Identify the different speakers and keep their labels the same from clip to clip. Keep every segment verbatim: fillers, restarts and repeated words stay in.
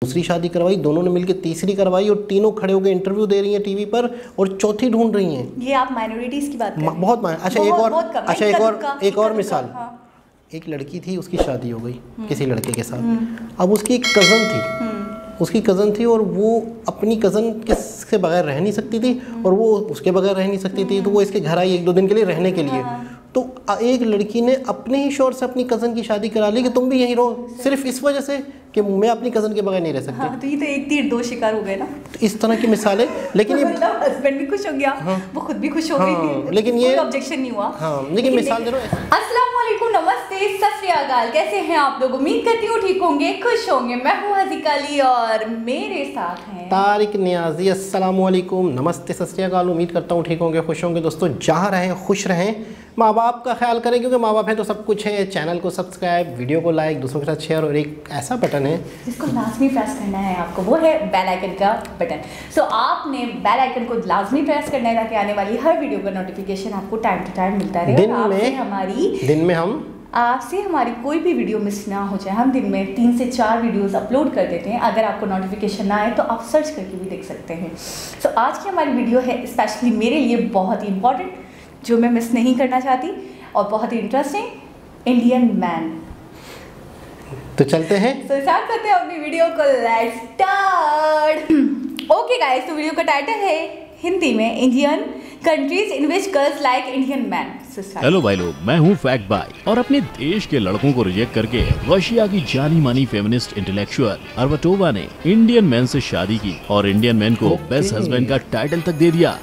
Speaker 1: दूसरी शादी करवाई, दोनों ने मिलकर तीसरी करवाई और तीनों खड़े होकर इंटरव्यू दे रही हैं टीवी पर और चौथी ढूंढ रही हैं।
Speaker 2: ये आप माइनॉरिटीज की बात कर रहे हैं?
Speaker 1: बहुत मान अच्छा, एक और अच्छा एक और एक और मिसाल,
Speaker 2: हाँ।
Speaker 1: एक लड़की थी, उसकी शादी हो गई किसी लड़के के साथ। अब उसकी एक कज़न थी, उसकी कज़न थी और वो अपनी कज़न के से बगैर रह नहीं सकती थी और वो उसके बगैर रह नहीं सकती थी, तो वो इसके घर आई एक दो दिन के लिए रहने के लिए। तो एक लड़की ने अपने ही शोर से अपनी कज़न की शादी करा ली कि तुम भी यहीं रहो, सिर्फ इस वजह से कि मैं अपनी कज़न के बगैर नहीं रह सकती।
Speaker 2: हाँ, तो ये तो एक तीर दो शिकार हो गए ना।
Speaker 1: तो इस तरह की मिसालें, लेकिन ये
Speaker 2: मतलब हस्बैंड भी खुश हो गया, हाँ, वो खुद भी खुश हो गई,
Speaker 1: हाँ, लेकिन ये
Speaker 2: ऑब्जेक्शन नहीं हुआ।
Speaker 1: हाँ, लेकिन मिसाल दे रहा हूं।
Speaker 2: अस्सलाम वालेकुम, नमस्ते, सत श्री अकाल, कैसे हैं आप लोग? उम्मीद करती हूँ ठीक होंगे, खुश होंगे। मैं हूँ हज़ीका अली और मेरे साथ हैं
Speaker 1: तारिक नियाजी। अस्सलाम वालेकुम, नमस्ते, सत श्री अकाल। उम्मीद करता हूँ ठीक होंगे, खुश होंगे। दोस्तों जहाँ रहें खुश रहें, माँ बाप का ख्याल करें क्योंकि माँ बाप है तो सब कुछ है। चैनल को सब्सक्राइब, वीडियो को लाइक, दूसरों के साथ शेयर और एक ऐसा बटन है
Speaker 2: जिसको लाजमी प्रेस करना है आपको, वो है बेल आइकन का बटन। सो so, आपने बेल आइकन को लाजमी प्रेस करना है ताकि आने वाली हर वीडियो का नोटिफिकेशन आपको टाइम टू टाइम मिलता रहे।
Speaker 1: दिन
Speaker 2: और
Speaker 1: में
Speaker 2: हमारी
Speaker 1: दिन में हम
Speaker 2: आपसे हमारी कोई भी वीडियो मिस ना हो जाए। हम दिन में तीन से चार वीडियोस अपलोड कर देते हैं, अगर आपको नोटिफिकेशन ना आए तो आप सर्च करके भी देख सकते हैं। सो so, आज की हमारी वीडियो है स्पेशली मेरे लिए बहुत ही इंपॉर्टेंट, जो मैं मिस नहीं करना चाहती और बहुत ही इंटरेस्टिंग, इंडियन मैन।
Speaker 1: तो चलते हैं,
Speaker 2: तो स्टार्ट करते हैं अपनी वीडियो को। Let's start. ओके गाइस, तो वीडियो का टाइटल है हिंदी में Indian countries in which girls like Indian man.
Speaker 3: Hello भाई लोग, मैं हूँ फैक्ट बाय और अपने देश के लड़कों को रिजेक्ट करके रशिया की जानी मानी फेमिनिस्ट इंटेलेक्चुअल अरबाटोवा ने इंडियन मैन से शादी की और इंडियन मैन को बेस्ट हस्बैंड का टाइटल तक दे दिया।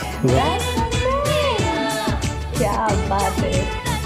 Speaker 2: क्या बात है।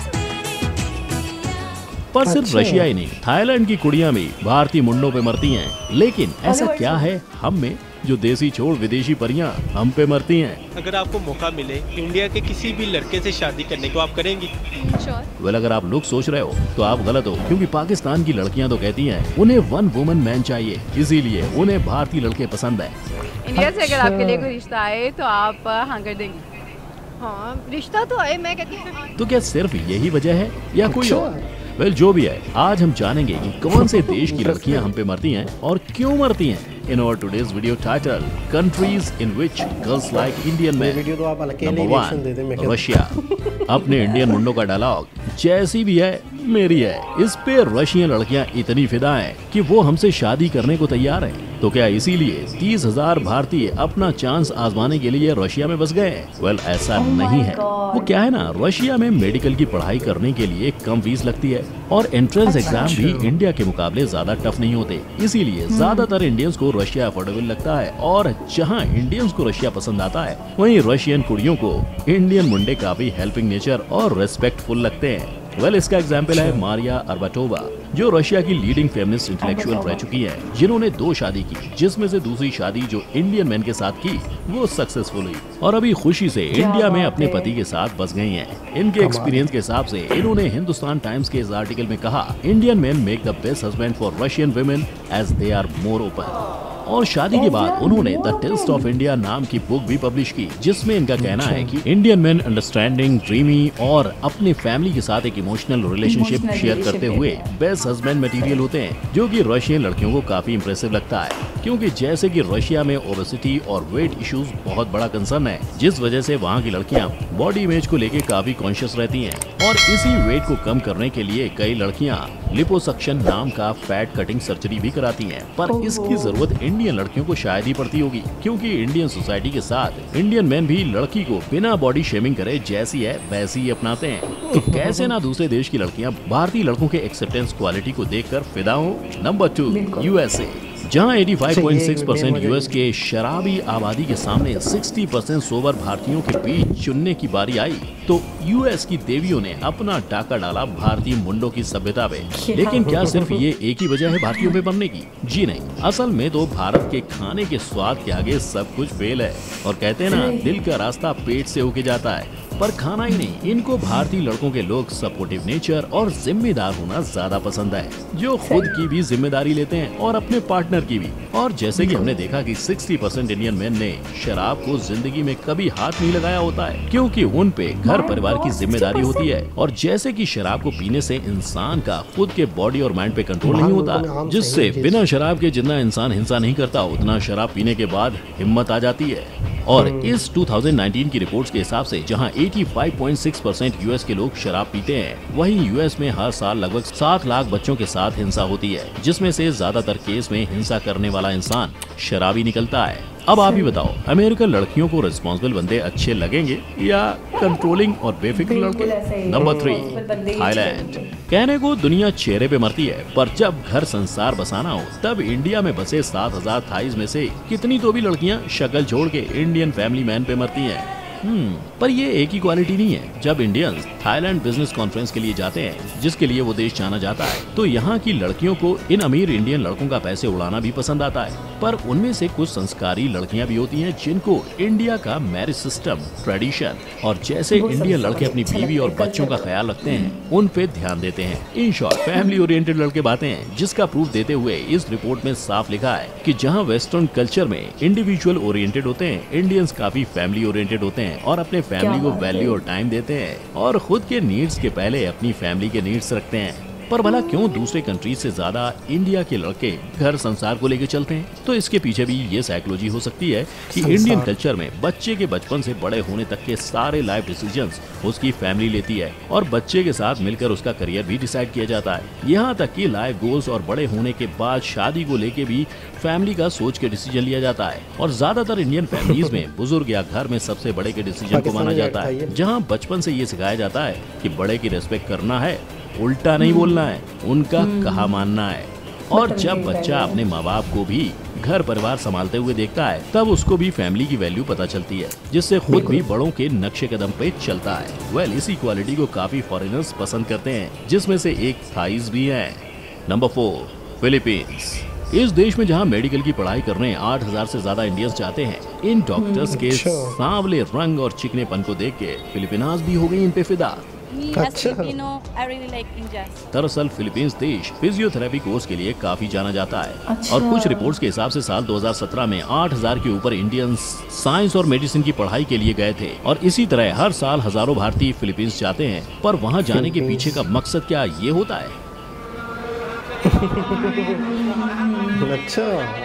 Speaker 3: पर सिर्फ रशिया ही नहीं, थाईलैंड की कुड़ियां भी भारतीय मुंडों पे मरती हैं। लेकिन ऐसा क्या है हम में जो देसी छोड़ विदेशी परियां हम पे मरती हैं?
Speaker 4: अगर आपको मौका मिले इंडिया के किसी भी लड़के से शादी करने को, आप करेंगी?
Speaker 3: sure. वेल अगर आप लोग सोच रहे हो तो आप गलत हो, क्योंकि पाकिस्तान की लड़कियां तो कहती हैं उन्हें वन वुमन मैन चाहिए, इसीलिए उन्हें भारतीय लड़के पसंद है।
Speaker 5: इंडिया से अगर आपके लिए कोई रिश्ता आए तो आप हाँ कर देंगी? हाँ, रिश्ता तो आए, मैं कहती हूँ।
Speaker 3: तो क्या सिर्फ यही वजह है या कोई और? वेल well, जो भी है, आज हम जानेंगे कि कौन से देश की लड़कियां हम पे मरती हैं और क्यों मरती हैं। In our today's video title, countries in which girls like Indian men. Number one, Russia. अपने इंडियन मुंडों का डायलॉग जैसी भी है मेरी है, इस पे रशियन लड़कियां इतनी फिदा हैं कि वो हमसे शादी करने को तैयार हैं। तो क्या इसीलिए तीस हजार भारतीय अपना चांस आजमाने के लिए रशिया में बस गए? वेल well, ऐसा oh नहीं है। वो क्या है ना, रशिया में मेडिकल की पढ़ाई करने के लिए कम फीस लगती है और एंट्रेंस एग्जाम भी इंडिया के मुकाबले ज्यादा टफ नहीं होते, इसीलिए ज्यादातर इंडियंस को रशिया अफोर्डेबल लगता है। और जहां इंडियंस को रशिया पसंद आता है, वहीं रशियन कुड़ियों को इंडियन मुंडे काफी हेल्पिंग नेचर और रेस्पेक्टफुल लगते हैं। वेल well, इसका एग्जाम्पल है मारिया अरबाटोवा, जो रशिया की लीडिंग फेमिनिस्ट इंटेलेक्चुअल रह चुकी है, जिन्होंने दो शादी की, जिसमें से दूसरी शादी जो इंडियन मैन के साथ की वो सक्सेसफुल हुई और अभी खुशी से इंडिया में अपने पति के साथ बस गई हैं। इनके एक्सपीरियंस के हिसाब से इन्होंने हिंदुस्तान टाइम्स के इस आर्टिकल में कहा, Indian man make the best husband for Russian women as they are more open. और शादी के बाद उन्होंने द टेस्ट ऑफ इंडिया नाम की बुक भी पब्लिश की, जिसमें इनका कहना है कि इंडियन मैन अंडरस्टैंडिंग, ड्रीमी और अपने फैमिली के साथ एक इमोशनल रिलेशनशिप शेयर करते हुए बेस्ट हस्बैंड मटेरियल होते हैं, जो कि रशियन लड़कियों को काफी इंप्रेसिव लगता है। क्योंकि जैसे कि रशिया में ओबेसिटी और वेट इश्यूज बहुत बड़ा कंसर्न है, जिस वजह से वहाँ की लड़कियाँ बॉडी इमेज को लेके काफी कॉन्शियस रहती हैं और इसी वेट को कम करने के लिए कई लड़कियाँ लिपोसक्शन नाम का फैट कटिंग सर्जरी भी कराती हैं। पर इसकी जरूरत इंडियन लड़कियों को शायद ही पड़ती होगी, क्योंकि इंडियन सोसाइटी के साथ इंडियन मैन भी लड़की को बिना बॉडी शेमिंग करे जैसी है वैसी ही अपनाते हैं। तो कैसे ना दूसरे देश की लड़कियां भारतीय लड़कों के एक्सेप्टेंस क्वालिटी को देखकर फिदा हो। नंबर टू, यूएसए, जहां पचासी पॉइंट छह परसेंट यूएस के शराबी आबादी के सामने साठ परसेंट सोबर भारतीयों के बीच चुनने की बारी आई, तो यूएस की देवियों ने अपना टाका डाला भारतीय मुंडों की सभ्यता पे। लेकिन क्या सिर्फ ये एक ही वजह है भारतीयों पे बनने की? जी नहीं, असल में तो भारत के खाने के स्वाद के आगे सब कुछ फेल है। और कहते हैं ना, दिल का रास्ता पेट से होके जाता है। पर खाना ही नहीं, इनको भारतीय लड़कों के लोग सपोर्टिव नेचर और जिम्मेदार होना ज्यादा पसंद है, जो खुद की भी जिम्मेदारी लेते हैं और अपने पार्टनर की भी। और जैसे कि हमने देखा कि साठ परसेंट इंडियन मेन ने शराब को जिंदगी में कभी हाथ नहीं लगाया होता है, क्योंकि उन पे घर परिवार की जिम्मेदारी होती है। और जैसे कि शराब को पीने से इंसान का खुद के बॉडी और माइंड पे कंट्रोल नहीं होता, जिससे बिना शराब के जितना इंसान हिंसा नहीं करता उतना शराब पीने के बाद हिम्मत आ जाती है। और इस दो हज़ार उन्नीस की रिपोर्ट्स के हिसाब से जहां पचासी पॉइंट छह परसेंट यूएस के लोग शराब पीते हैं, वहीं यूएस में हर साल लगभग सात लाख बच्चों के साथ हिंसा होती है, जिसमें से ज्यादातर केस में हिंसा करने वाला इंसान शराबी निकलता है। अब आप ही बताओ, अमेरिकन लड़कियों को रिस्पॉन्सिबल बंदे अच्छे लगेंगे या कंट्रोलिंग और बेफिक्र लड़के? Number three, Thailand. कहने को दुनिया चेहरे पे मरती है, पर जब घर संसार बसाना हो तब इंडिया में बसे सात हजार थाईज में से कितनी तो भी लड़कियां शक्ल छोड़ के इंडियन फैमिली मैन पे मरती हैं। हम्म पर ये एक ही क्वालिटी नहीं है। जब इंडियंस थाईलैंड बिजनेस कॉन्फ्रेंस के लिए जाते हैं, जिसके लिए वो देश जाना जाता है, तो यहाँ की लड़कियों को इन अमीर इंडियन लड़कों का पैसे उड़ाना भी पसंद आता है। पर उनमें से कुछ संस्कारी लड़कियाँ भी होती हैं जिनको इंडिया का मैरिज सिस्टम, ट्रेडिशन और जैसे इंडियन लड़के अपनी बीवी और बच्चों का ख्याल रखते हैं उन पे ध्यान देते हैं। इन शॉर्ट फैमिली ओरिएंटेड लड़के बातें हैं, जिसका प्रूफ देते हुए इस रिपोर्ट में साफ लिखा है कि जहाँ वेस्टर्न कल्चर में इंडिविजुअल ओरिएंटेड होते हैं, इंडियंस काफी फैमिली ओरिएंटेड होते हैं और अपने फैमिली को वैल्यू और टाइम देते हैं और खुद के नीड्स के पहले अपनी फैमिली के नीड्स रखते हैं। पर भला क्यों दूसरे कंट्रीज से ज्यादा इंडिया के लड़के घर संसार को लेकर चलते हैं? तो इसके पीछे भी ये साइकोलॉजी हो सकती है कि इंडियन कल्चर में बच्चे के बचपन से बड़े होने तक के सारे लाइफ डिसीजंस उसकी फैमिली लेती है और बच्चे के साथ मिलकर उसका करियर भी डिसाइड किया जाता है। यहाँ तक कि लाइफ गोल्स और बड़े होने के बाद शादी को लेके भी फैमिली का सोच के डिसीजन लिया जाता है। और ज्यादातर इंडियन फैमिलीज में बुजुर्ग या घर में सबसे बड़े के डिसीजन को माना जाता है, जहाँ बचपन से ये सिखाया जाता है कि बड़े की रेस्पेक्ट करना है, उल्टा नहीं बोलना है, उनका कहा मानना है। और जब बच्चा अपने माँ बाप को भी घर परिवार संभालते हुए देखता है, तब उसको भी फैमिली की वैल्यू पता चलती है, जिससे खुद भी बड़ों के नक्शे कदम पे चलता है। वेल well, इसी क्वालिटी को काफी फॉरेनर्स पसंद करते हैं, जिसमें से एक थाईज भी है। Number four, Philippines. इस देश में जहां मेडिकल की पढ़ाई करने आठ हजार से ज्यादा इंडियंस जाते हैं, इन डॉक्टर्स के सांवले रंग और चिकनेपन को देख के फिलिपिनाज भी हो गई इन पे फिदा।
Speaker 6: अच्छा।
Speaker 3: दरअसल फिलीपींस देश फिजियोथेरेपी कोर्स के लिए काफी जाना जाता है। अच्छा। और कुछ रिपोर्ट्स के हिसाब से साल दो हज़ार सत्रह में आठ हजार के ऊपर इंडियंस साइंस और मेडिसिन की पढ़ाई के लिए गए थे। और इसी तरह हर साल हजारों भारतीय फिलीपींस जाते हैं। पर वहाँ जाने के पीछे का मकसद क्या ये होता है?
Speaker 1: अच्छा।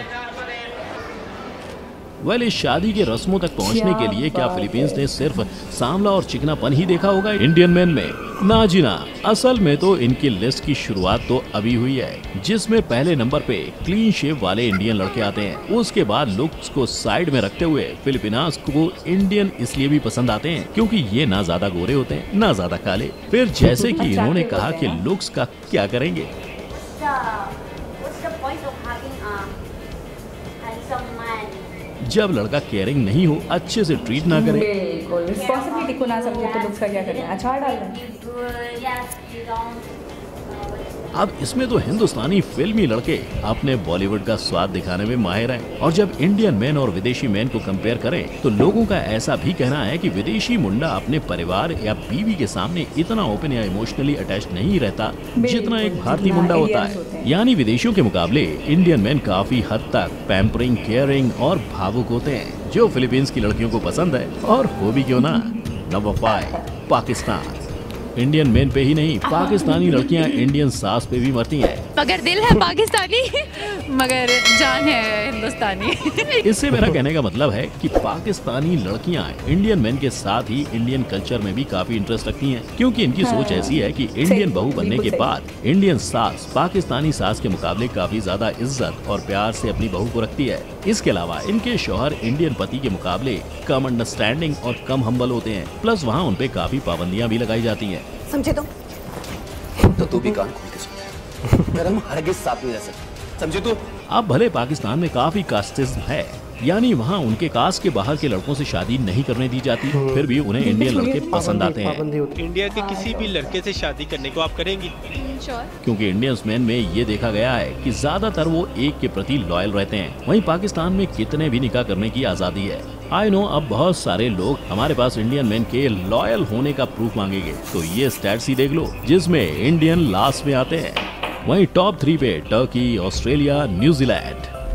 Speaker 3: वेल इस शादी के रस्मों तक पहुंचने के लिए क्या फिलीपींस ने सिर्फ सांवला और चिकनापन ही देखा होगा इंडियन मैन में? ना जी ना, असल में तो इनकी लिस्ट की शुरुआत तो अभी हुई है, जिसमें पहले नंबर पे क्लीन शेव वाले इंडियन लड़के आते हैं। उसके बाद लुक्स को साइड में रखते हुए फिलिपिनास को इंडियन इसलिए भी पसंद आते हैं क्योंकि ये ना ज्यादा गोरे होते हैं ना ज्यादा काले। फिर जैसे कि इन्होंने कहा कि लुक्स का क्या करेंगे, जब लड़का केयरिंग नहीं हो, अच्छे से ट्रीट ना करे,
Speaker 2: बिल्कुल रिस्पांसिबिलिटी को ना समझे तो लुक्स का क्या करें? अचार डालना।
Speaker 3: अब इसमें तो हिंदुस्तानी फिल्मी लड़के अपने बॉलीवुड का स्वाद दिखाने में माहिर हैं। और जब इंडियन मैन और विदेशी मैन को कंपेयर करें तो लोगों का ऐसा भी कहना है कि विदेशी मुंडा अपने परिवार या बीवी के सामने इतना ओपन या इमोशनली अटैच नहीं रहता जितना एक भारतीय मुंडा होता है। यानी विदेशियों के मुकाबले इंडियन मैन काफी हद तक पैम्परिंग, केयरिंग और भावुक होते हैं, जो फिलीपींस की लड़कियों को पसंद है। और हो भी क्यों ना। Number five, Pakistan. Indian men पे ही नहीं, पाकिस्तानी लड़कियां इंडियन सास पे भी मरती हैं।
Speaker 5: मगर दिल है पाकिस्तानी मगर जान है हिंदुस्तानी।
Speaker 3: इससे मेरा कहने का मतलब है कि पाकिस्तानी लड़कियां इंडियन मेन के साथ ही इंडियन कल्चर में भी काफी इंटरेस्ट रखती हैं, क्योंकि इनकी हाँ, सोच ऐसी है कि इंडियन बहू बनने के बाद इंडियन सास पाकिस्तानी सास के मुकाबले काफी ज्यादा इज्जत और प्यार से अपनी बहू को रखती है। इसके अलावा इनके शौहर इंडियन पति के मुकाबले कम अंडरस्टैंडिंग और कम हम्बल होते हैं। प्लस वहाँ उन पे काफी पाबंदियाँ भी लगाई जाती हैं।
Speaker 7: समझे तो? तो तू भी कान खोल के सुन। मेरा हम हरगिज साथ नहीं रह सकते, समझे तू?
Speaker 3: अब भले पाकिस्तान में काफी कास्टिज्म है, यानी वहाँ उनके कास्ट के बाहर के लड़कों से शादी नहीं करने दी जाती, फिर भी उन्हें इंडियन लड़के पसंद आते हैं।
Speaker 4: इंडिया के किसी भी लड़के से शादी करने को आप करेंगी?
Speaker 3: क्योंकि इंडियंस मैन में ये देखा गया है कि ज्यादातर वो एक के प्रति लॉयल रहते हैं। वहीं पाकिस्तान में कितने भी निकाह करने की आजादी है। आई नो अब बहुत सारे लोग हमारे पास इंडियन मैन के लॉयल होने का प्रूफ मांगेंगे, तो ये स्टैट्स ही देख लो जिसमें इंडियन लास्ट में आते हैं। वहीं टॉप थ्री पे टर्की, ऑस्ट्रेलिया, न्यूजीलैंड।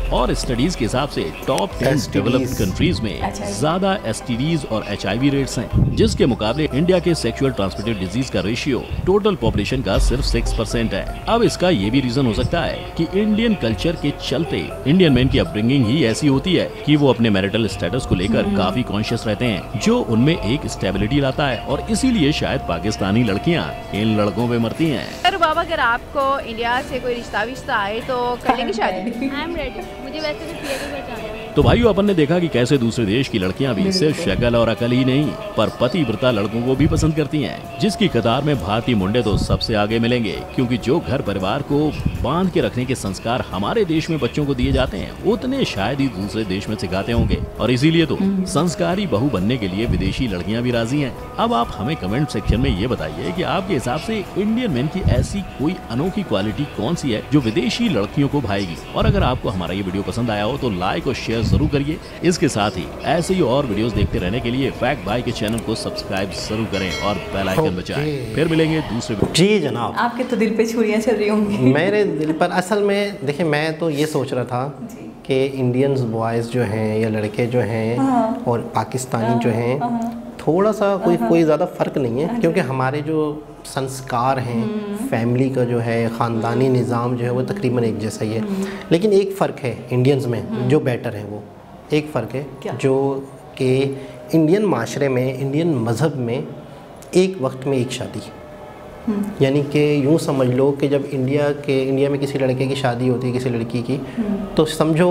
Speaker 3: और स्टडीज के हिसाब से top ten
Speaker 1: S T Ds
Speaker 3: developed countries में
Speaker 2: अच्छा।
Speaker 3: ज्यादा एसटीडीज और एचआईवी रेट्स हैं, जिसके मुकाबले इंडिया के सेक्सुअल ट्रांसमिटेड डिजीज का रेशियो टोटल पॉपुलेशन का सिर्फ सिक्स परसेंट है। अब इसका ये भी रीजन हो सकता है कि इंडियन कल्चर के चलते इंडियन मैन की अपब्रिंगिंग ही ऐसी होती है कि वो अपने मैरिटल स्टेटस को लेकर काफी कॉन्शियस रहते हैं, जो उनमें एक स्टेबिलिटी लाता है, और इसीलिए शायद पाकिस्तानी लड़कियां इन लड़कों पे मरती हैं।
Speaker 5: अरे बाबा, अगर आपको इंडिया से कोई रिश्ता विश्ता आए तो कर लेंगे शादी? I am ready. मुझे वैसे भी पिया के घर जाना है।
Speaker 3: तो भाइयों, अपन ने देखा कि कैसे दूसरे देश की लड़कियां भी सिर्फ शक्ल और अकल ही नहीं पर पतिव्रता लड़कों को भी पसंद करती हैं, जिसकी कतार में भारतीय मुंडे तो सबसे आगे मिलेंगे, क्योंकि जो घर परिवार को बांध के रखने के संस्कार हमारे देश में बच्चों को दिए जाते हैं, उतने शायद ही दूसरे देश में सिखाते होंगे, और इसीलिए तो संस्कारी बहू बनने के लिए विदेशी लड़कियां भी राजी हैं। अब आप हमें कमेंट सेक्शन में ये बताइए कि आपके हिसाब से इंडियन मैन की ऐसी कोई अनोखी क्वालिटी कौन सी है जो विदेशी लड़कियों को भाएगी, और अगर आपको हमारा ये वीडियो पसंद आया हो तो लाइक और शेयर जरूर करिए। इसके साथ ही ऐसे ही और वीडियोस देखते रहने के लिए फैक्ट भाई के चैनल को सब्सक्राइब जरूर करें और बेल आइकन बजाएं। फिर मिलेंगे दूसरे वीडियो।
Speaker 1: जी जनाब,
Speaker 2: आपके तो दिल पे छुरियां चल रही होंगी।
Speaker 1: मेरे दिल पर असल में देखिए, मैं तो ये सोच रहा था कि इंडियंस बॉयज़ जो हैं या लड़के जो हैं
Speaker 2: हाँ।
Speaker 1: और पाकिस्तानी जो हैं,
Speaker 2: हाँ।
Speaker 1: थोड़ा सा कोई कोई ज़्यादा फ़र्क नहीं है, क्योंकि हमारे जो संस्कार हैं, फैमिली का जो है ख़ानदानी निज़ाम जो है वो तकरीबन एक जैसा ही है। लेकिन एक फ़र्क है इंडियंस में जो बेटर है, वो एक फ़र्क है जो कि इंडियन माशरे में, इंडियन मज़हब में एक वक्त में एक शादी, यानी कि यूँ समझ लो कि जब इंडिया के इंडिया में किसी लड़के की शादी होती है किसी लड़की की, तो समझो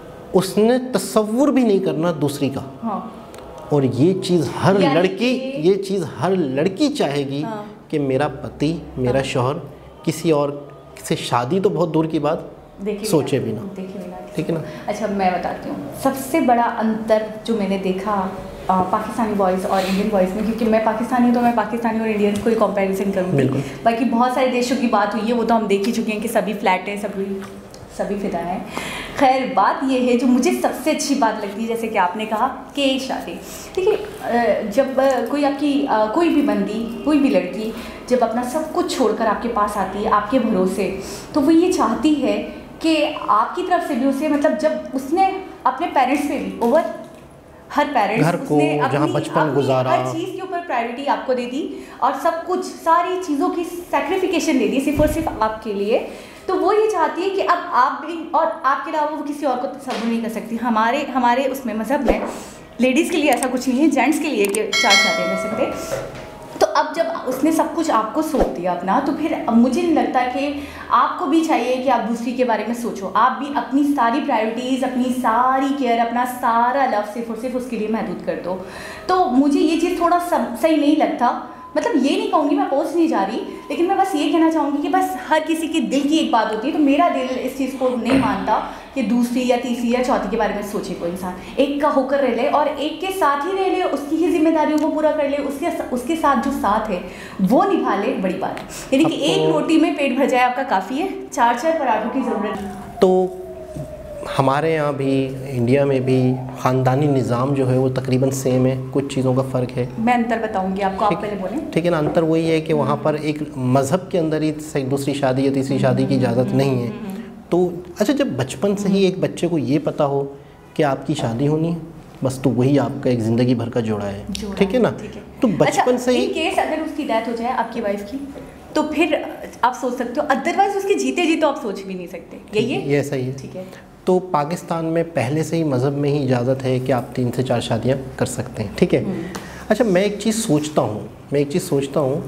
Speaker 1: उसने तसव्वुर भी नहीं करना दूसरी का।
Speaker 2: हाँ।
Speaker 1: और ये चीज़ हर
Speaker 2: यानी
Speaker 1: लड़की
Speaker 2: कि-
Speaker 1: ये चीज़ हर लड़की चाहेगी
Speaker 2: हाँ।
Speaker 1: कि मेरा पति, मेरा शौहर किसी और से शादी तो बहुत दूर की बात
Speaker 2: देखे
Speaker 1: सोचे भी ना,
Speaker 2: देखे भी ना।
Speaker 1: ठीक है ना।
Speaker 2: अच्छा, मैं बताती हूँ सबसे बड़ा अंतर जो मैंने देखा आ, पाकिस्तानी बॉयज़ और इंडियन बॉयज़ में, क्योंकि मैं पाकिस्तानी हूँ तो मैं पाकिस्तानी और इंडियंस को ही कंपैरिजन करूँगी।
Speaker 1: बिल्कुल।
Speaker 2: बाकी बहुत सारे देशों की बात हुई है, वो तो हम देख ही चुके हैं कि सभी फ्लैट हैं, सभी सभी फिदा हैं। खैर, बात ये है जो मुझे सबसे अच्छी बात लगती है, जैसे कि आपने कहा कि एक शादी, देखिए जब कोई आपकी कोई भी बंदी, कोई भी लड़की जब अपना सब कुछ छोड़कर आपके पास आती है आपके भरोसे, तो वो ये चाहती है कि आपकी तरफ से भी उसे, मतलब जब उसने अपने पेरेंट्स पे भी ओवर हर पेरेंट्स
Speaker 1: घर को जहाँ बचपन गुजारा,
Speaker 2: हर चीज़ के ऊपर प्रायोरिटी आपको दे दी और सब कुछ सारी चीज़ों की सैक्रिफिकेशन दे दी सिर्फ और सिर्फ आपके लिए, तो वो ये चाहती है कि अब आप भी और आपके अलावा वो किसी और को तसव्वुर नहीं कर सकती। हमारे हमारे उसमें मज़हब में लेडीज़ के लिए ऐसा कुछ नहीं है, जेंट्स के लिए कि चार शादियाँ कर सकते। तो अब जब उसने सब कुछ आपको सौंप दिया अपना, तो फिर अब मुझे नहीं लगता कि आपको भी चाहिए कि आप दूसरी के बारे में सोचो। आप भी अपनी सारी प्रायोरिटीज़, अपनी सारी केयर, अपना सारा लव सिर्फ और सिर्फ उसके लिए महदूद कर दो। तो मुझे ये चीज़ थोड़ा सब सही नहीं लगता। मतलब ये नहीं कहूँगी, मैं पोस्ट नहीं जा रही, लेकिन मैं बस ये कहना चाहूँगी कि बस हर किसी के दिल की एक बात होती है, तो मेरा दिल इस चीज़ को नहीं मानता कि दूसरी या तीसरी या चौथी के बारे में सोचे कोई इंसान। एक का होकर रह ले और एक के साथ ही रह ले, उसकी ही जिम्मेदारियों को पूरा कर ले, उसके उसके साथ जो साथ है वो निभा ले, बड़ी बात है। यानी कि एक रोटी में पेट भर जाए आपका काफ़ी है, चार चार पराठों की ज़रूरत।
Speaker 1: तो हमारे यहाँ भी, इंडिया में भी ख़ानदानी निज़ाम जो है वो तकरीबन सेम है, कुछ चीज़ों का फ़र्क है।
Speaker 2: मैं अंतर बताऊंगी आपको, आप पहले बोलें।
Speaker 1: ठीक है ना। अंतर वही है कि वहाँ पर एक मज़हब के अंदर ही दूसरी शादी या तीसरी शादी की इजाज़त नहीं है। तो अच्छा, जब बचपन से ही एक बच्चे को ये पता हो कि आपकी शादी होनी है, बस तो वही आपका एक ज़िंदगी भर का जोड़ा है, ठीक है ना। तो बचपन से ही
Speaker 2: केस अगर उसकी डेथ हो जाए आपकी वाइफ की, तो फिर आप सोच सकते हो, अदरवाइज उसके जीते जी तो आप सोच भी नहीं सकते। यही है,
Speaker 1: ये सही है।
Speaker 2: ठीक है।
Speaker 1: तो पाकिस्तान में पहले से ही मज़हब में ही इजाज़त है कि आप तीन से चार शादियाँ कर सकते हैं, ठीक है। अच्छा, मैं एक चीज़ सोचता हूँ मैं एक चीज़ सोचता हूँ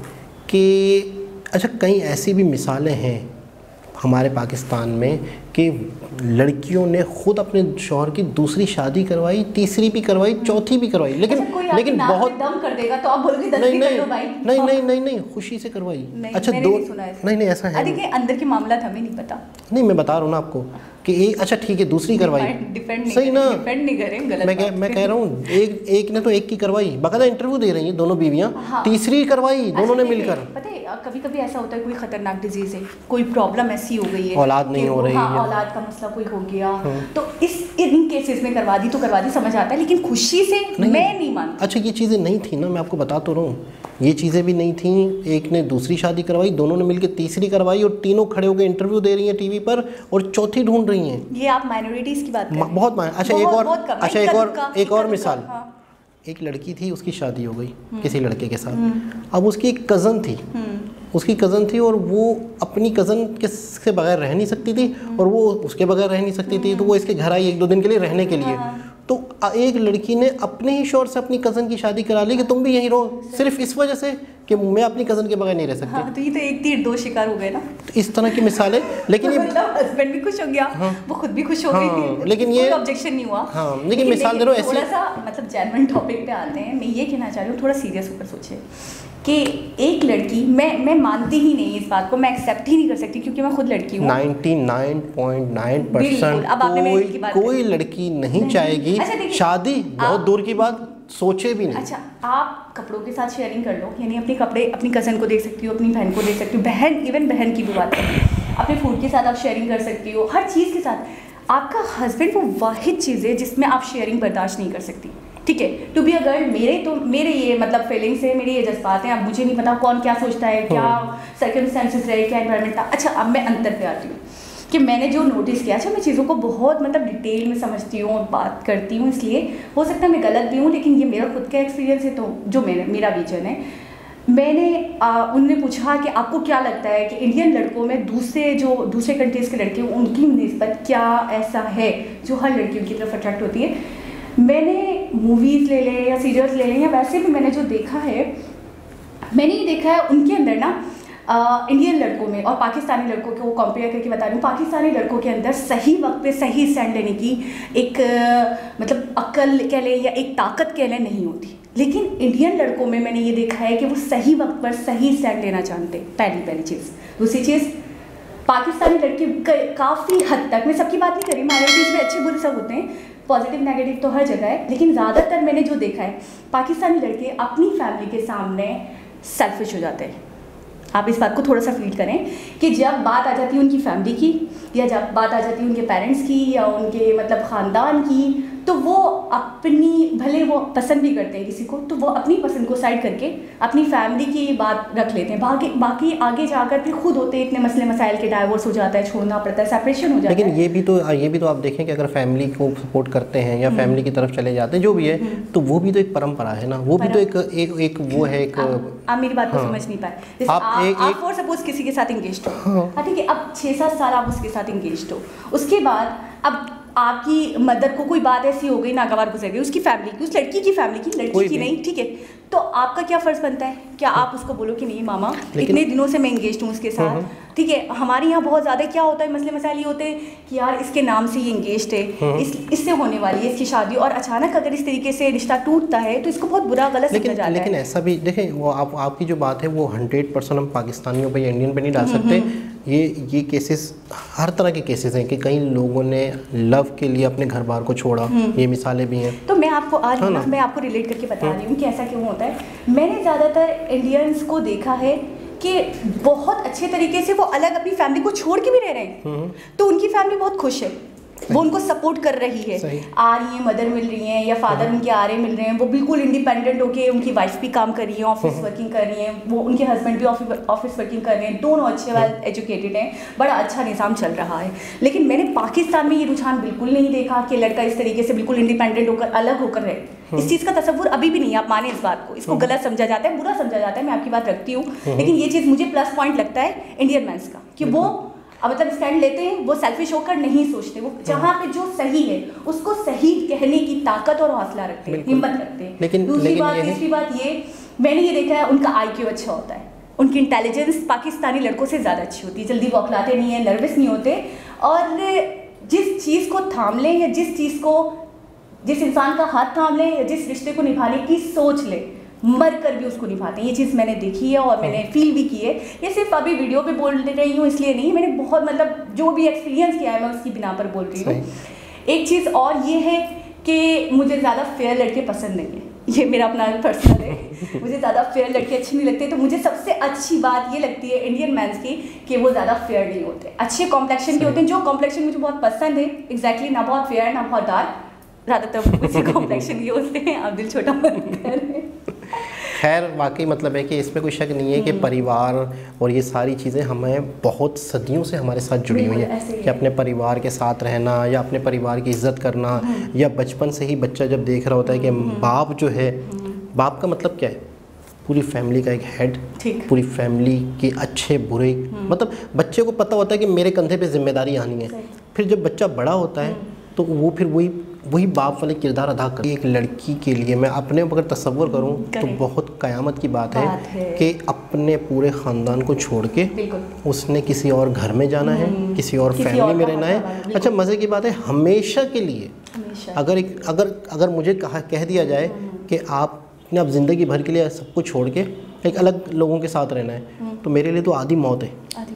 Speaker 1: कि अच्छा, कई ऐसी भी मिसालें हैं हमारे पाकिस्तान में कि लड़कियों ने खुद अपने शौहर की दूसरी शादी करवाई, तीसरी भी करवाई, चौथी भी करवाई, लेकिन
Speaker 2: अच्छा, कोई
Speaker 1: लेकिन
Speaker 2: नाक
Speaker 1: बहुत
Speaker 2: में दम कर देगा तो आप बोलोगे दस
Speaker 1: नहीं
Speaker 2: भी कर लो
Speaker 1: नहीं
Speaker 2: भाई।
Speaker 1: नहीं नहीं नहीं नहीं खुशी से करवाई।
Speaker 2: नहीं,
Speaker 1: अच्छा,
Speaker 2: मैंने
Speaker 1: दो
Speaker 2: नहीं सुना ऐसा।
Speaker 1: नहीं नहीं ऐसा है
Speaker 2: देखिए, अंदर के मामला हमें नहीं पता।
Speaker 1: नहीं, मैं बता रहा हूँ ना आपको कि एक, अच्छा ठीक है, दूसरी करवाई,
Speaker 2: डिपेंड
Speaker 1: सही ना,
Speaker 2: डिपेंड नहीं करें, गलत
Speaker 1: मैं कह मैं कह रहा हूँ, एक एक ने तो एक की करवाई, बाकायदा इंटरव्यू दे रही हैं दोनों बीवियाँ,
Speaker 2: हाँ।
Speaker 1: तीसरी करवाई दोनों ने मिलकर।
Speaker 2: पता है, कभी कभी ऐसा होता है, कोई खतरनाक डिजीज है, कोई प्रॉब्लम ऐसी हो गई है,
Speaker 1: औलाद नहीं हो रही है,
Speaker 2: हाँ, औलाद का मसला कोई हो गया, तो इस इन केसेस में करवा दी तो करवा दी, समझ आता है, लेकिन खुशी से मैं नहीं मानती।
Speaker 1: अच्छा, ये चीज़ें नहीं थी ना, मैं आपको बता तो रहा हूँ, ये चीज़ें भी नहीं थी। एक ने दूसरी शादी करवाई, दोनों ने मिलकर तीसरी करवाई, और तीनों खड़े होकर इंटरव्यू दे रही हैं टीवी पर, और चौथी ढूंढ रही हैं।
Speaker 2: ये आप माइनॉरिटीज़ की बात कर रहे हैं।
Speaker 1: बहुत मान अच्छा एक
Speaker 2: बहुत-
Speaker 1: और
Speaker 2: बहुत कम है,
Speaker 1: अच्छा एक
Speaker 2: इक्का
Speaker 1: और
Speaker 2: दुक्का,
Speaker 1: एक और
Speaker 2: इक्का
Speaker 1: मिसाल,
Speaker 2: दुक्का, हाँ।
Speaker 1: एक लड़की थी, उसकी शादी हो गई किसी लड़के के साथ। अब उसकी एक कज़न थी, उसकी कज़न थी और वो अपनी कज़न के से बगैर रह नहीं सकती थी और वो उसके बगैर रह नहीं सकती थी, तो वो इसके घर आई एक दो दिन के लिए रहने के लिए। तो एक लड़की ने अपने ही शोर से अपनी कज़न की शादी करा ली कि तुम भी यहीं रहो, सिर्फ इस वजह से कि मैं अपनी कज़न के बगैर नहीं रह सकती।
Speaker 2: हाँ, तो ये तो एक तीर दो शिकार हो गए ना।
Speaker 1: तो इस तरह की मिसालें, लेकिन ये
Speaker 2: मतलब हस्बैंड भी खुश हो गया,
Speaker 1: हाँ,
Speaker 2: वो खुद भी खुश हो
Speaker 1: हाँ,
Speaker 2: गई,
Speaker 1: लेकिन ये
Speaker 2: ऑब्जेक्शन नहीं हुआ।
Speaker 1: हाँ, लेकिन मिसाल दे रहा हूं ऐसी-
Speaker 2: थोड़ा सा मतलब जेन्युइन टॉपिक पे आते हैं। मैं ये कहना चाह रही हूँ, थोड़ा सीरियस होकर सोचिए कि एक लड़की, मैं मैं मानती ही नहीं इस बात को, मैं एक्सेप्ट ही नहीं कर सकती क्योंकि मैं खुद लड़की हूँ।
Speaker 1: निन्यानवे पॉइंट नौ परसेंट
Speaker 2: बिल्कुल, अब आपने मेरे दिल की
Speaker 1: कोई
Speaker 2: बात
Speaker 1: कोई
Speaker 2: करी।
Speaker 1: लड़की नहीं
Speaker 2: नहीं।
Speaker 1: चाहेगी
Speaker 2: अच्छा, देखिए,
Speaker 1: शादी, बहुत
Speaker 2: आप-
Speaker 1: दूर की बात, सोचे भी नहीं।
Speaker 2: अच्छा, आप कपड़ों के साथ शेयरिंग कर लो, यानी अपने कपड़े अपनी कज़न को देख सकती हो, अपनी बहन को देख सकती हो, बहन इवन बहन की भी बात करें, अपने फूड के साथ आप शेयरिंग कर सकती हो, हर चीज़ के साथ। आपका हस्बैंड वो वाहिद चीज़ है जिसमें आप शेयरिंग बर्दाश्त नहीं कर सकती, ठीक है। टू बी अ गर्ल, मेरे तो मेरे ये मतलब फीलिंग्स है, मेरे ये जज्बात हैं। अब मुझे नहीं पता कौन क्या सोचता है, क्या सर्कमस्टेंसेस रहे, क्या एनवायरनमेंट था। अच्छा, अब मैं अंतर पे आती हूँ कि मैंने जो नोटिस किया, अच्छा मैं चीज़ों को बहुत मतलब डिटेल में समझती हूँ और बात करती हूँ, इसलिए हो सकता है मैं गलत भी हूँ, लेकिन ये मेरा खुद का एक्सपीरियंस है, तो जो मेरा मेरा विजन है। मैंने आ, उनने पूछा कि आपको क्या लगता है कि इंडियन लड़कों में दूसरे जो दूसरे कंट्रीज़ के लड़के उनकी निस्बत क्या ऐसा है जो हर लड़कियों की तरफ अट्रैक्ट होती है। मैंने मूवीज़ ले लें या सीरियल्स ले लें या वैसे भी मैंने जो देखा है, मैंने ये देखा है उनके अंदर ना आ, इंडियन लड़कों में और पाकिस्तानी लड़कों को कंपेयर करके बता रही हूँ, पाकिस्तानी लड़कों के अंदर सही वक्त पे सही स्टैंड लेने की एक आ, मतलब अक्ल कह लें या एक ताकत कह लें नहीं होती, लेकिन इंडियन लड़कों में मैंने ये देखा है कि वो सही वक्त पर सही स्टैंड लेना जानते। पहली पहली चीज़। दूसरी चीज़, पाकिस्तानी लड़के काफ़ी हद तक, मैं सबकी बात नहीं करी, माइनॉरिटीज़ में अच्छे बुरे सब होते हैं, पॉजिटिव नेगेटिव तो हर जगह है, लेकिन ज़्यादातर मैंने जो देखा है पाकिस्तानी लड़के अपनी फैमिली के सामने सेल्फिश हो जाते हैं। आप इस बात को थोड़ा सा फील करें कि जब बात आ जाती है उनकी फैमिली की या जब बात आ जाती है उनके पेरेंट्स की या उनके मतलब ख़ानदान की, तो वो अपनी, भले वो पसंद भी करते हैं किसी को, तो वो अपनी पसंद को साइड करके अपनी फैमिली की बात रख लेते हैं। बाकी बाकी आगे जाकर फिर खुद होते हैं इतने मसले मसाइल के, डाइवोर्स हो जाता है, छोड़ना पड़ता है, सेपरेशन हो जाता है।
Speaker 1: लेकिन ये भी तो ये भी तो आप देखें कि अगर फैमिली को सपोर्ट करते हैं या फैमिली की तरफ चले जाते हैं जो भी है, तो वो भी तो एक परंपरा है ना, वो भी तो एक एक एक वो है एक।
Speaker 2: आप मेरी बात को समझ नहीं पाए। जैसे
Speaker 1: आप
Speaker 2: आप
Speaker 1: एक-
Speaker 2: आप
Speaker 1: एक-
Speaker 2: फॉर सपोज किसी के साथ इंगेज्ड हो, हाँ ठीक है, अब छः सात साल आप उसके साथ इंगेज्ड हो, उसके बाद अब आपकी मदर को कोई बात ऐसी हो गई, नागवार गुजर गई, उसकी फैमिली की, उस लड़की की फैमिली की, लड़की की नहीं, ठीक है, तो आपका क्या फ़र्ज़ बनता है? क्या आप उसको बोलो कि नहीं मामा, इतने दिनों से मैं इंगेज्ड हूँ उसके साथ, ठीक है। हमारे यहाँ बहुत ज़्यादा क्या होता है, मसले मसाइल ये होते हैं कि यार इसके नाम से ये इंगेज्ड है, इस इससे होने वाली है इसकी शादी, और अचानक अगर इस तरीके से रिश्ता टूटता है तो इसको बहुत बुरा गलत समझा जाता है।
Speaker 1: लेकिन ऐसा भी देखें, वो आप आपकी जो बात है वो हंड्रेड परसेंट हम पाकिस्तानियों पे या इंडियन पे नहीं डाल सकते। ये ये केसेस हर तरह के केसेस हैं कि कई लोगों ने लव के लिए अपने घर बार को छोड़ा, ये मिसालें भी हैं।
Speaker 2: तो मैं आपको आज
Speaker 1: हाँ ना?
Speaker 2: मैं आपको रिलेट करके बता रही हूँ कि ऐसा क्यों होता है। मैंने ज़्यादातर इंडियंस को देखा है कि बहुत अच्छे तरीके से वो अलग अपनी फैमिली को छोड़ के भी रह रहे हैं, तो उनकी फैमिली बहुत खुश है, वो उनको सपोर्ट कर रही है, आ रही है, मदर मिल रही हैं या फादर उनके आ रहे मिल रहे हैं, वो बिल्कुल इंडिपेंडेंट होके, उनकी वाइफ भी काम कर रही है, ऑफिस वर्किंग कर रही हैं, वो उनके हस्बैंड भी ऑफिस वर्किंग कर रहे हैं, दोनों अच्छे वेल एजुकेटेड हैं, बड़ा अच्छा निज़ाम चल रहा है। लेकिन मैंने पाकिस्तान में ये रुझान बिल्कुल नहीं देखा कि लड़का इस तरीके से बिल्कुल इंडिपेंडेंट होकर अलग होकर रहे। इस चीज़ का तस्वुर अभी भी नहीं, आप माने इस बात को, इसको गलत समझा जाता है, बुरा समझा जाता है, मैं आपकी बात रखती हूँ, लेकिन ये चीज़ मुझे प्लस पॉइंट लगता है इंडियन मैंस का कि वो अब मतलब स्टैंड लेते हैं, वो सेल्फिश होकर नहीं सोचते, वो जहाँ पे जो सही है उसको सही कहने की ताकत और हौसला रखते हैं, हिम्मत रखते हैं।
Speaker 1: लेकिन
Speaker 2: दूसरी
Speaker 1: लेकिन
Speaker 2: बात,
Speaker 1: ये
Speaker 2: तीसरी बात ये मैंने ये देखा है, उनका आई क्यू अच्छा होता है, उनकी इंटेलिजेंस पाकिस्तानी लड़कों से ज़्यादा अच्छी होती है, जल्दी बौखलाते नहीं है, नर्वस नहीं होते, और जिस चीज़ को थाम लें या जिस चीज़ को, जिस इंसान का हाथ थाम लें या जिस रिश्ते को निभाने की सोच ले, मर कर भी उसको निभाते हैं। ये चीज़ मैंने देखी है और मैंने फील भी की है। ये सिर्फ अभी वीडियो पे बोल रही हूँ इसलिए नहीं, मैंने बहुत मतलब जो भी एक्सपीरियंस किया है मैं उसकी बिना पर बोल रही हूँ। एक चीज़ और ये है कि मुझे ज़्यादा फेयर लड़के पसंद नहीं है, ये मेरा अपना पर्सनल है, मुझे ज़्यादा फेयर लड़के अच्छे नहीं लगते। तो मुझे सबसे अच्छी बात ये लगती है इंडियन मैंस की कि वो ज़्यादा फेयर नहीं होते, अच्छे कॉम्प्लेक्शन के होते हैं। जो कॉम्प्लेक्शन मुझे बहुत पसंद है एग्जैक्टली, ना बहुत फेयर ना बहुत डार्क, ज़्यादातर उसी कॉम्प्लेक्शन के होते हैं। आप दिल छोटा मत करें।
Speaker 1: खैर वाकई मतलब है कि इसमें कोई शक नहीं है कि परिवार और ये सारी चीज़ें हमें बहुत सदियों से हमारे साथ जुड़ी हुई है कि अपने परिवार के साथ रहना या अपने परिवार की इज्जत करना, या बचपन से ही बच्चा जब देख रहा होता है कि बाप जो है, बाप का मतलब क्या है, पूरी फैमिली का एक हेड, पूरी फैमिली के अच्छे बुरे, मतलब बच्चे को पता होता है कि मेरे कंधे पे जिम्मेदारी आनी है। फिर जब बच्चा बड़ा होता है तो वो फिर वही वही बाप वाले किरदार अदा कर। एक लड़की के लिए मैं अपने अगर तसव्वुर करूं तो बहुत क़यामत की बात है, है कि अपने पूरे ख़ानदान को छोड़ के उसने किसी और घर में जाना है, किसी और किसी फैमिली और में रहना है। अच्छा मज़े की बात है, हमेशा के लिए हमेशा। अगर एक अगर अगर मुझे कहा कह दिया जाए कि आपने अब ज़िंदगी भर के लिए सब कुछ छोड़ के एक अलग लोगों के साथ रहना है, तो मेरे लिए तो आधी मौत है।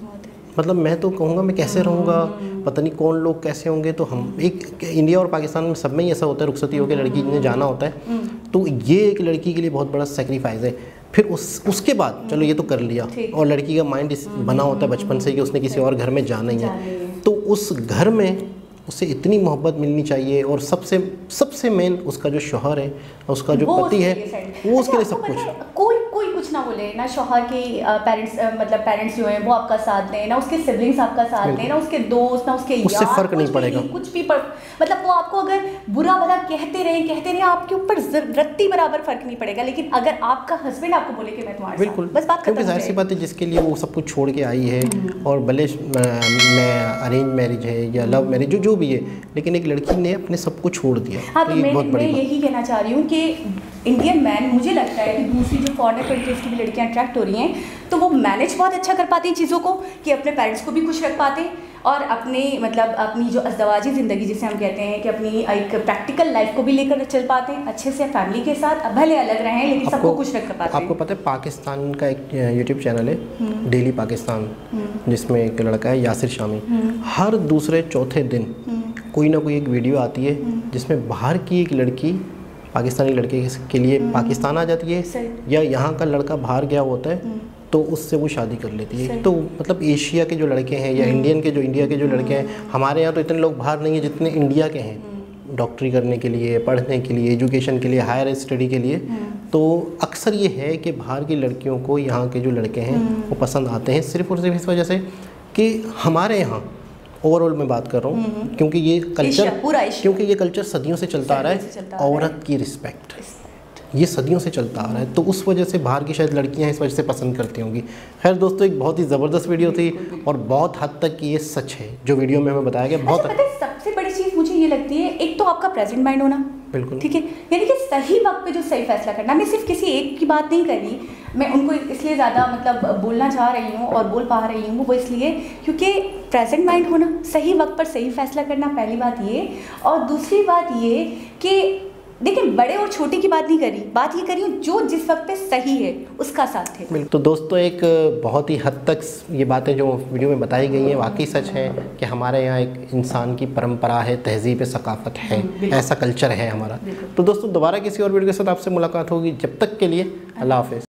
Speaker 1: मतलब मैं तो कहूँगा मैं कैसे रहूँगा, पता नहीं कौन लोग कैसे होंगे। तो हम एक इंडिया और पाकिस्तान में सब में ही ऐसा होता है, रुखसती होकर लड़की ने जाना होता है, तो ये एक लड़की के लिए बहुत बड़ा सेक्रीफाइस है। फिर उस उसके बाद चलो ये तो कर लिया, और लड़की का माइंड बना होता है बचपन से कि उसने किसी और घर में जाना ही है, तो उस घर में उसे इतनी मोहब्बत मिलनी चाहिए। और सबसे सबसे मेन उसका जो शौहर है, उसका जो पति है, वो उसके लिए सब कुछ।
Speaker 2: कोई कोई कुछ ना बोले ना, शौहर के पेरेंट्स मतलब पेरेंट्स जो हैं वो आपका साथ दें, ना उसके सिबलिंग्स आपका साथ दें, ना उसके दोस्त, ना उसके यार,
Speaker 1: उससे फ़र्क नहीं पड़ेगा
Speaker 2: कुछ भी पर, मतलब वो आपको अगर बुरा भला कहते रहें कहते रहें आपके ऊपर रत्ती बराबर फ़र्क नहीं पड़ेगा। लेकिन अगर आपका हस्बैंड आपको बोले कि मैं तुम्हारे
Speaker 1: बिल्कुल,
Speaker 2: बस बात
Speaker 1: क्योंकि जाहिर सी बात है जिसके लिए वो सब कुछ छोड़ के आई है, और भले मैं अरेंज मैरिज है या लव मैरिज जो जो भी है, लेकिन एक लड़की ने अपने सब कुछ छोड़ दिया।
Speaker 2: हाँ, तो, तो मैं, मैं यही कहना चाह रही हूँ कि इंडियन मैन, मुझे लगता है कि दूसरी जो फॉरेन कंट्रीज़ की भी लड़कियाँ अट्रैक्ट हो रही हैं, तो वो मैनेज बहुत अच्छा कर पाती हैं चीज़ों को, कि अपने पेरेंट्स को भी खुश रख पाते हैं, और अपने मतलब अपनी जो अज़दवाजी ज़िंदगी जिसे हम कहते हैं कि अपनी एक प्रैक्टिकल लाइफ को भी लेकर चल पाते हैं अच्छे से, फैमिली के साथ भले अलग रहें लेकिन सबको खुश रख पाते हैं।
Speaker 1: आपको पता है पाकिस्तान का एक यूट्यूब चैनल है डेली पाकिस्तान, जिसमें एक लड़का है यासिर शामी, हर दूसरे चौथे दिन कोई ना कोई एक वीडियो आती है जिसमें बाहर की एक लड़की पाकिस्तानी लड़के के लिए पाकिस्तान आ जाती है, या यहाँ का लड़का बाहर गया होता है तो उससे वो शादी कर लेती है। तो मतलब एशिया के जो लड़के हैं या इंडियन के जो इंडिया के जो लड़के हैं, हमारे यहाँ तो इतने लोग बाहर नहीं हैं जितने इंडिया के हैं, डॉक्टरी करने के लिए, पढ़ने के लिए, एजुकेशन के लिए, हायर स्टडी के लिए। तो अक्सर ये है कि बाहर की लड़कियों को यहाँ के जो लड़के हैं वो पसंद आते हैं, सिर्फ और सिर्फ इस वजह से कि हमारे यहाँ ओवरऑल मैं बात कर रहा हूँ, क्योंकि ये कल्चर पूरा क्योंकि ये कल्चर सदियों से चलता आ रहा है, औरत की रिस्पेक्ट ये सदियों से चलता आ रहा है, तो उस वजह से बाहर की शायद लड़कियां इस वजह से पसंद करती होंगी। खैर दोस्तों, एक बहुत ही ज़बरदस्त वीडियो थी और बहुत हद तक ये सच है जो वीडियो में हमें बताया गया। बहुत
Speaker 2: अच्छा, सबसे बड़ी चीज़ मुझे ये लगती है, एक तो आपका प्रेजेंट माइंड होना,
Speaker 1: बिल्कुल
Speaker 2: ठीक है, यानी कि सही वक्त पे जो सही फैसला करना। मैं सिर्फ किसी एक की बात नहीं कर रही, मैं उनको इसलिए ज़्यादा मतलब बोलना चाह रही हूँ और बोल पा रही हूँ वो इसलिए क्योंकि प्रेजेंट माइंड होना, सही वक्त पर सही फैसला करना, पहली बात ये। और दूसरी बात ये कि देखिए, बड़े और छोटे की बात नहीं करी, बात ये करी हूँ जो जिस वक्त पे सही है उसका साथ है।
Speaker 1: तो दोस्तों, एक बहुत ही हद तक ये बातें जो वीडियो में बताई गई हैं वाकई सच है कि हमारे यहाँ एक इंसान की परंपरा है, तहजीब सकाफ़त है, ऐसा कल्चर है हमारा। तो दोस्तों, दोबारा किसी और वीडियो के साथ आपसे मुलाकात होगी, जब तक के लिए अल्लाह हाफ़िज़।